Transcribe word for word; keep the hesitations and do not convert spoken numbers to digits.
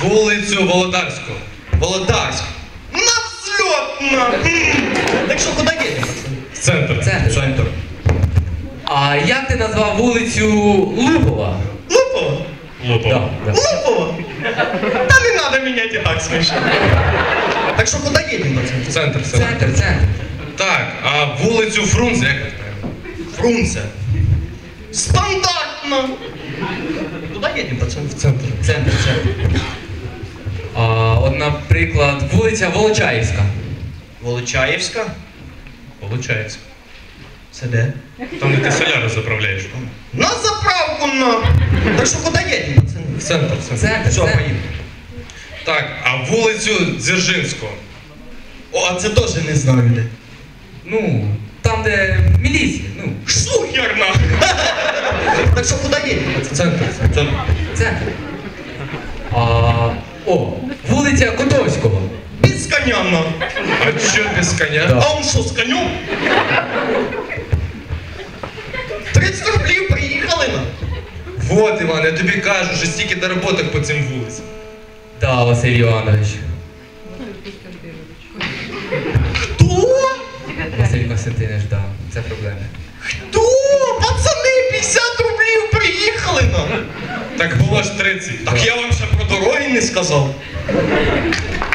вулицю Володарську. Володарськ. На взльот, на! Так що, куди їдемо? В центр. Центр. Центр. А як ти назвав вулицю Лупова? Лупово? Лупова. Да, да. Лупово? Та не надо менять, і так смішно. Так що, куди їдемо? В центр, центр. Центр, центр. Так, а вулицю Фрунзе як ви знаєте? Фрунзе. Стандартно. Куди їдемо, пацан? В центр. Центр, центр. А, от, наприклад, вулиця Волочаївська. Волочаївська? Получається. Це де? Там, де ти соляри заправляєш. На заправку, на! Так що, куди їдемо, пацан? В центр, в центр. Центр, Все, центр. поїхали. Так, а вулицю Дзержинського? О, а це теж не знаю де. Ну, там, де міліція, ну, Шухерна! Так що, куди їдемо, пацан? Центр, центр. центр. А, о, вулиця Котовського. Без коня, на! А що без коня? Да. А он що, з конем? тридцять рублів приїхали, на! Вот, Іван, я тобі кажу, що стільки доработок по цим вулицям. Да, Василь Іванович. Хто? Василь Константинович, да, це проблема. Хто? Пацани, п'ятдесят рублів приїхали, на! Так було ж тридцять. Так я вам ще про дороги не сказав.